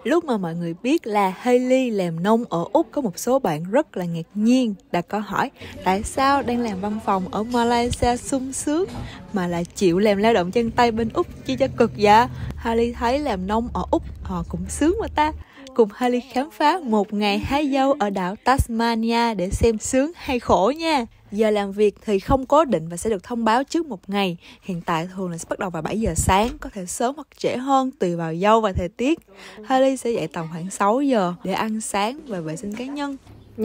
Lúc mà mọi người biết là Hailey làm nông ở Úc, có một số bạn rất là ngạc nhiên, đặt câu hỏi tại sao đang làm văn phòng ở Malaysia sung sướng mà lại chịu làm lao động chân tay bên Úc chi cho cực vậy. Hailey thấy làm nông ở Úc họ cũng sướng mà ta. Cùng Hailey khám phá một ngày hái dâu ở đảo Tasmania để xem sướng hay khổ nha. Giờ làm việc thì không cố định và sẽ được thông báo trước một ngày. Hiện tại thường là sẽ bắt đầu vào 7 giờ sáng, có thể sớm hoặc trễ hơn tùy vào dâu và thời tiết. Hailey sẽ dậy tầm khoảng 6 giờ để ăn sáng và vệ sinh cá nhân.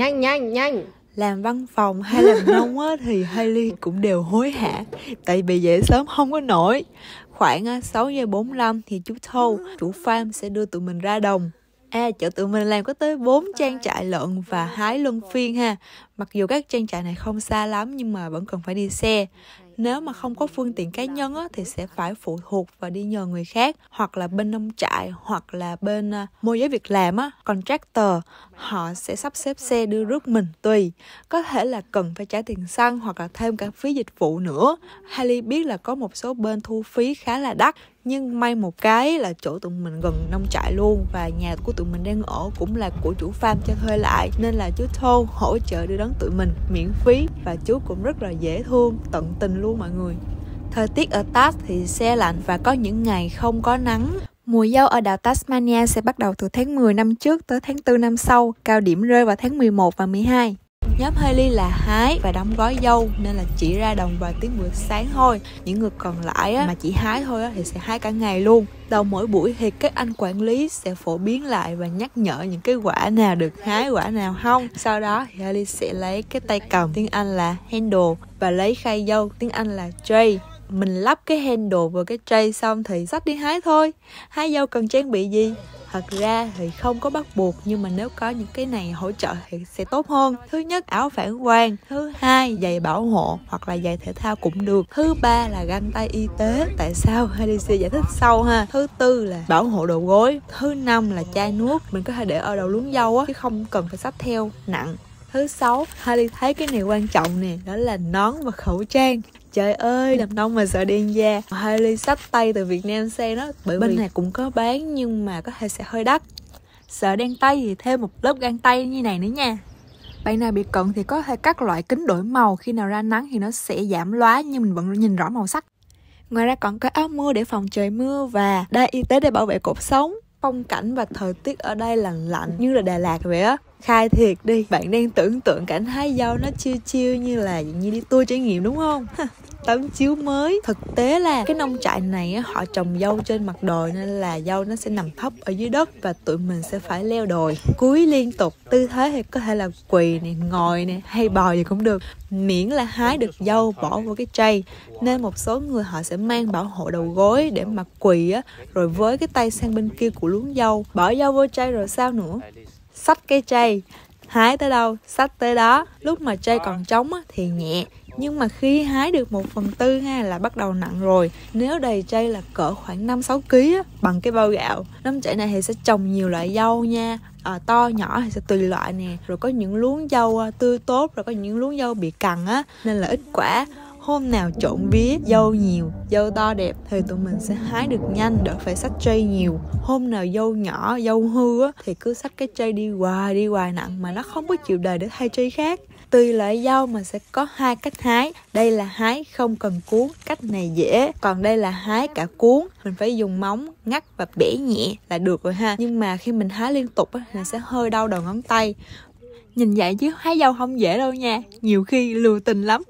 Nhanh. Làm văn phòng hay làm nông á, thì Hailey cũng đều hối hả, tại vì dậy sớm không có nổi. Khoảng 6 giờ 45 thì chú Thâu, chủ farm sẽ đưa tụi mình ra đồng. Chợ tụi mình làm có tới 4 trang trại lợn và hái luân phiên ha. Mặc dù các trang trại này không xa lắm nhưng mà vẫn cần phải đi xe. Nếu mà không có phương tiện cá nhân á, thì sẽ phải phụ thuộc và đi nhờ người khác, hoặc là bên nông trại, hoặc là bên môi giới việc làm á, contractor. Họ sẽ sắp xếp xe đưa rước mình tùy. Có thể là cần phải trả tiền xăng hoặc là thêm cả phí dịch vụ nữa. Hailey biết là có một số bên thu phí khá là đắt, nhưng may một cái là chỗ tụi mình gần nông trại luôn, và nhà của tụi mình đang ở cũng là của chủ farm cho thuê lại, nên là chú Thô hỗ trợ đưa đón tụi mình miễn phí, và chú cũng rất là dễ thương, tận tình luôn mọi người. Thời tiết ở Tas thì se lạnh và có những ngày không có nắng. Mùa dâu ở đảo Tasmania sẽ bắt đầu từ tháng 10 năm trước tới tháng 4 năm sau, cao điểm rơi vào tháng 11 và 12. Nhóm Hailey là hái và đóng gói dâu nên là chỉ ra đồng vài tiếng buổi sáng thôi. Những người còn lại á, mà chỉ hái thôi á, thì sẽ hái cả ngày luôn. Đầu mỗi buổi thì các anh quản lý sẽ phổ biến lại và nhắc nhở những cái quả nào được hái, quả nào không. Sau đó thì Hailey sẽ lấy cái tay cầm, tiếng Anh là handle, và lấy khay dâu, tiếng Anh là tray. Mình lắp cái handle vào cái tray xong thì xách đi hái thôi. Hái dâu cần trang bị gì? Thật ra thì không có bắt buộc, nhưng mà nếu có những cái này hỗ trợ thì sẽ tốt hơn. Thứ nhất, áo phản quang. Thứ hai, giày bảo hộ hoặc là giày thể thao cũng được. Thứ ba là găng tay y tế. Tại sao? Hailey sẽ giải thích sau ha. Thứ tư là bảo hộ đầu gối. Thứ năm là chai nước. Mình có thể để ở đầu luống dâu á, chứ không cần phải xách theo nặng. Thứ sáu, Hailey thấy cái này quan trọng nè, đó là nón và khẩu trang. Trời ơi, làm nông mà sợ đen da. Hailey xách tay từ Việt Nam sang đó, bởi bên này cũng có bán nhưng mà có thể sẽ hơi đắt. Sợ đen tay thì thêm một lớp găng tay như này nữa nha. Bạn nào bị cận thì có thể cắt loại kính đổi màu, khi nào ra nắng thì nó sẽ giảm lóa nhưng mình vẫn nhìn rõ màu sắc. Ngoài ra còn có áo mưa để phòng trời mưa và đai y tế để bảo vệ cột sống. Phong cảnh và thời tiết ở đây lành lạnh như là Đà Lạt vậy á. Khai thiệt đi, bạn đang tưởng tượng cảnh hái dâu nó chill như là như đi tour trải nghiệm đúng không? Tấm chiếu mới. Thực tế là cái nông trại này á, họ trồng dâu trên mặt đồi nên là dâu nó sẽ nằm thấp ở dưới đất và tụi mình sẽ phải leo đồi, cúi liên tục. Tư thế thì có thể là quỳ nè, ngồi nè, hay bò gì cũng được, miễn là hái được dâu bỏ vào cái tray. Nên một số người họ sẽ mang bảo hộ đầu gối để mà quỳ á, rồi với cái tay sang bên kia của luống dâu, bỏ dâu vô tray rồi sao nữa. Xách cái tray, hái tới đâu xách tới đó. Lúc mà tray còn trống á, thì nhẹ, nhưng mà khi hái được 1/4 ha là bắt đầu nặng rồi. Nếu đầy tray là cỡ khoảng 5-6 kg á, bằng cái bao gạo. Nông trại này thì sẽ trồng nhiều loại dâu nha, to nhỏ thì sẽ tùy loại nè. Rồi có những luống dâu tươi tốt, rồi có những luống dâu bị cằn á nên là ít quả. Hôm nào trộn vía, dâu nhiều, dâu to đẹp thì tụi mình sẽ hái được nhanh, đỡ phải xách tray nhiều. Hôm nào dâu nhỏ, dâu hư á, thì cứ xách cái tray đi hoài nặng mà nó không có chịu đời để thay tray khác. Tùy loại dâu mà sẽ có 2 cách hái. Đây là hái không cần cuốn, cách này dễ. Còn đây là hái cả cuốn, mình phải dùng móng ngắt và bẻ nhẹ là được rồi ha. Nhưng mà khi mình hái liên tục á, nó sẽ hơi đau đầu ngón tay. Nhìn vậy chứ hái dâu không dễ đâu nha, nhiều khi lừa tình lắm.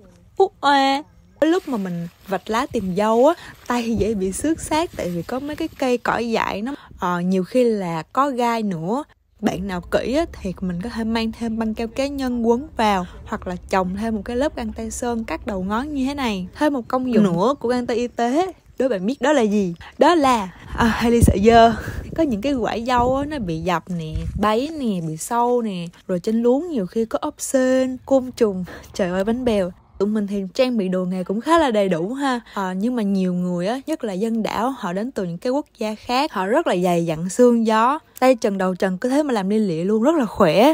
Lúc mà mình vạch lá tìm dâu á, tay dễ bị xước xát tại vì có mấy cái cây cỏ dại nó nhiều khi là có gai nữa. Bạn nào kỹ á, thì mình có thể mang thêm băng keo cá nhân quấn vào, hoặc là chồng thêm một cái lớp găng tay sơn cắt đầu ngón như thế này. Thêm một công dụng nữa của găng tay y tế, đố bạn biết đó là gì? Đó là Hailey sợ dơ. Có những cái quả dâu á, nó bị dập nè, bấy nè, bị sâu nè, rồi trên luống nhiều khi có ốc sên, côn trùng. Trời ơi, bánh bèo. Tụi mình thì trang bị đồ nghề cũng khá là đầy đủ ha. Nhưng mà nhiều người á, nhất là dân đảo, họ đến từ những cái quốc gia khác, họ rất là dày dặn xương gió, tay trần đầu trần cứ thế mà làm li lịa luôn, rất là khỏe.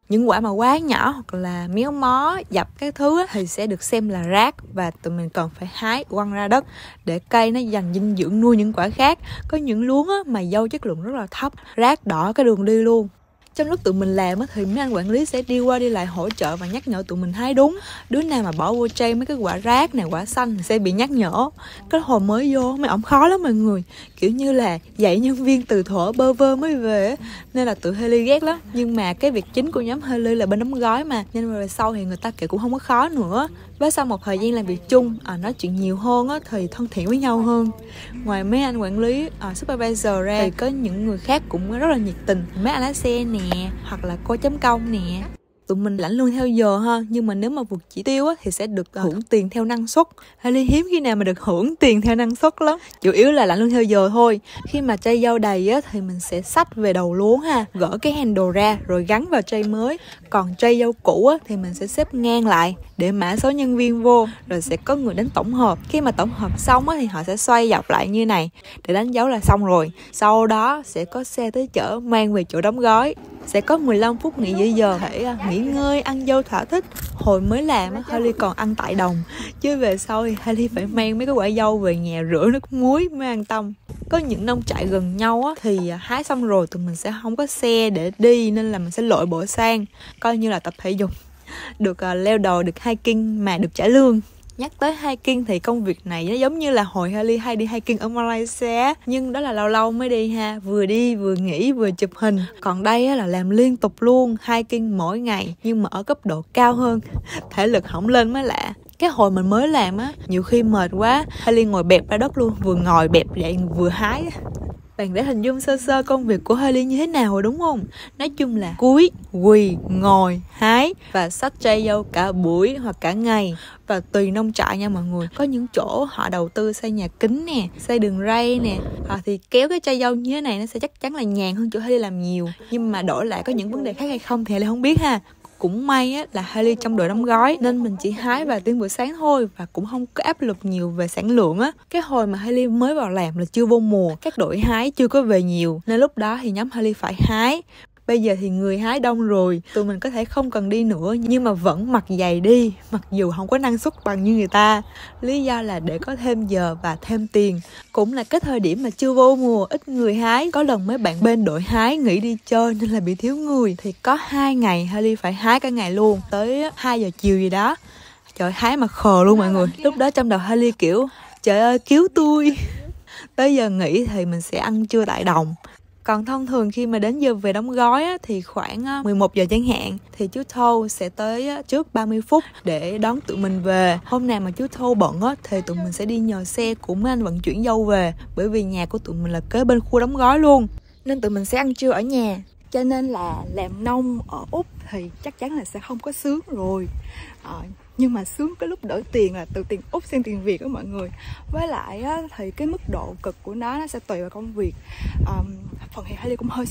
Những quả mà quá nhỏ hoặc là méo mó, dập các thứ thì sẽ được xem là rác, và tụi mình cần phải hái quăng ra đất để cây nó dành dinh dưỡng nuôi những quả khác. Có những luống mà dâu chất lượng rất là thấp, rác đỏ cái đường đi luôn. Trong lúc tụi mình làm thì mấy anh quản lý sẽ đi qua đi lại hỗ trợ và nhắc nhở tụi mình hái đúng. Đứa nào mà bỏ vô tray mấy cái quả rác này, quả xanh thì sẽ bị nhắc nhở. Cái hồi mới vô mấy ổng khó lắm mọi người, kiểu như là dạy nhân viên từ thuở bơ vơ mới về, nên là tụi Haley ghét lắm. Nhưng mà cái việc chính của nhóm Haley là bên đóng gói mà, nên rồi sau thì người ta kiểu cũng không có khó nữa. Với sau một thời gian làm việc chung, nói chuyện nhiều hơn thì thân thiện với nhau hơn. Ngoài mấy anh quản lý, supervisor ra thì có những người khác cũng rất là nhiệt tình. Mấy anh lái xe nè, hoặc là cô chấm công nè. Tụi mình lãnh lương theo giờ ha, nhưng mà nếu mà vượt chỉ tiêu thì sẽ được hưởng tiền theo năng suất. Haley hiếm khi nào mà được hưởng tiền theo năng suất lắm, chủ yếu là lãnh lương theo giờ thôi. Khi mà tray dâu đầy thì mình sẽ xách về đầu luống ha, gỡ cái handle ra rồi gắn vào tray mới. Còn tray dâu cũ thì mình sẽ xếp ngang lại để mã số nhân viên vô, rồi sẽ có người đến tổng hợp. Khi mà tổng hợp xong thì họ sẽ xoay dọc lại như này để đánh dấu là xong rồi. Sau đó sẽ có xe tới chở mang về chỗ đóng gói. Sẽ có 15 phút nghỉ giữa giờ để nghỉ ngơi, ăn dâu thỏa thích. Hồi mới làm Haley còn ăn tại đồng, chứ về sau thì Haley phải mang mấy cái quả dâu về nhà rửa nước muối mới an tâm. Có những nông trại gần nhau thì hái xong rồi tụi mình sẽ không có xe để đi, nên là mình sẽ lội bộ sang, coi như là tập thể dục, được leo đồi, được hiking mà được trả lương. Nhắc tới hiking thì công việc này nó giống như là hồi Haley hay đi hiking ở Malaysia, nhưng đó là lâu lâu mới đi ha, vừa đi vừa nghỉ vừa chụp hình. Còn đây là làm liên tục luôn, hiking mỗi ngày nhưng mà ở cấp độ cao hơn, thể lực hỏng lên mới lạ. Cái hồi mình mới làm nhiều khi mệt quá, Haley ngồi bẹp ra đất luôn, vừa ngồi bẹp dậy vừa hái. Bạn đã hình dung sơ sơ công việc của Haley như thế nào rồi đúng không? Nói chung là cúi, quỳ, ngồi, hái và xách tray dâu cả buổi hoặc cả ngày. Và tùy nông trại nha mọi người, có những chỗ họ đầu tư xây nhà kính nè, xây đường ray nè, thì kéo cái tray dâu như thế này nó sẽ chắc chắn là nhàn hơn chỗ Haley làm nhiều. Nhưng mà đổi lại có những vấn đề khác hay không thì Haley không biết ha. Cũng may là Haley trong đội đóng gói nên mình chỉ hái vài tiếng buổi sáng thôi, và cũng không có áp lực nhiều về sản lượng Cái hồi mà Haley mới vào làm là chưa vô mùa, các đội hái chưa có về nhiều, nên lúc đó thì nhóm Haley phải hái. Bây giờ thì người hái đông rồi, tụi mình có thể không cần đi nữa, nhưng mà vẫn mặc giày đi, mặc dù không có năng suất bằng như người ta. Lý do là để có thêm giờ và thêm tiền. Cũng là cái thời điểm mà chưa vô mùa, ít người hái. Có lần mấy bạn bên đội hái nghỉ đi chơi nên là bị thiếu người. Thì có 2 ngày Haley phải hái cả ngày luôn, tới 2 giờ chiều gì đó. Trời, hái mà khờ luôn mọi người. Lúc đó trong đầu Haley kiểu, trời ơi cứu tôi. Tới giờ nghỉ thì mình sẽ ăn trưa tại đồng. Còn thông thường khi mà đến giờ về đóng gói thì khoảng 11 giờ chẳng hạn, thì chú Thâu sẽ tới trước 30 phút để đón tụi mình về. Hôm nào mà chú Thâu bận thì tụi mình sẽ đi nhờ xe của mấy anh vận chuyển dâu về, bởi vì nhà của tụi mình là kế bên khu đóng gói luôn, nên tụi mình sẽ ăn trưa ở nhà. Cho nên là làm nông ở Úc thì chắc chắn là sẽ không có sướng rồi. Nhưng mà sướng cái lúc đổi tiền là từ tiền Úc sang tiền Việt đó mọi người. Với lại thì cái mức độ cực của nó sẽ tùy vào công việc. Phần thì Haley cũng hơi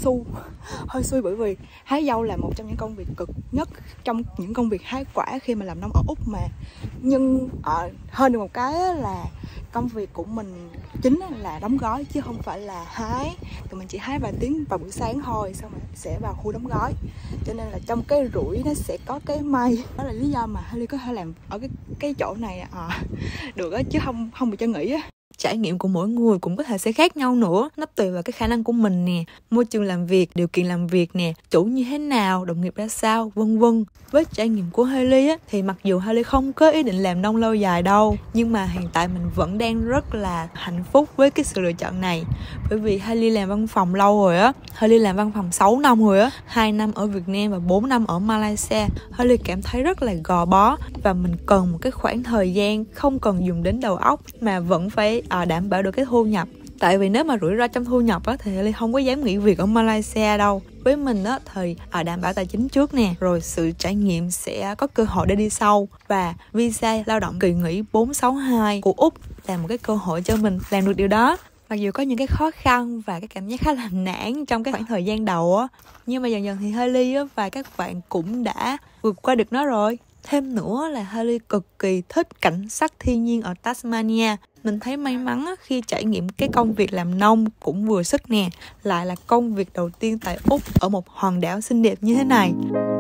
xui bởi vì hái dâu là một trong những công việc cực nhất trong những công việc hái quả khi mà làm nông ở Úc mà. Nhưng hơn được một cái là công việc của mình chính là đóng gói chứ không phải là hái. Tụi mình chỉ hái vài tiếng vào buổi sáng thôi, xong rồi sẽ vào khu đóng gói. Cho nên là trong cái rủi nó sẽ có cái may. Đó là lý do mà Haley có thể làm ở cái chỗ này được chứ không bị cho nghỉ á. Trải nghiệm của mỗi người cũng có thể sẽ khác nhau nữa, nó tùy vào cái khả năng của mình nè, môi trường làm việc, điều kiện làm việc nè, chủ như thế nào, đồng nghiệp ra sao, vân vân. Với trải nghiệm của Haley thì mặc dù Haley không có ý định làm nông lâu dài đâu, nhưng mà hiện tại mình vẫn đang rất là hạnh phúc với cái sự lựa chọn này. Bởi vì Haley làm văn phòng lâu rồi Haley làm văn phòng 6 năm rồi 2 năm ở Việt Nam và 4 năm ở Malaysia. Haley cảm thấy rất là gò bó, và mình cần một cái khoảng thời gian không cần dùng đến đầu óc mà vẫn phải đảm bảo được cái thu nhập. Tại vì nếu mà rủi ro trong thu nhập thì Haley không có dám nghỉ việc ở Malaysia đâu. Với mình thì đảm bảo tài chính trước nè, rồi sự trải nghiệm sẽ có cơ hội để đi sau. Và visa lao động kỳ nghỉ 462 của Úc là một cái cơ hội cho mình làm được điều đó. Mặc dù có những cái khó khăn và cái cảm giác khá là nản trong cái khoảng thời gian đầu nhưng mà dần dần thì Haley và các bạn cũng đã vượt qua được nó rồi. Thêm nữa là Haley cực kỳ thích cảnh sắc thiên nhiên ở Tasmania. Mình thấy may mắn khi trải nghiệm cái công việc làm nông cũng vừa sức nè, lại là công việc đầu tiên tại Úc ở một hòn đảo xinh đẹp như thế này.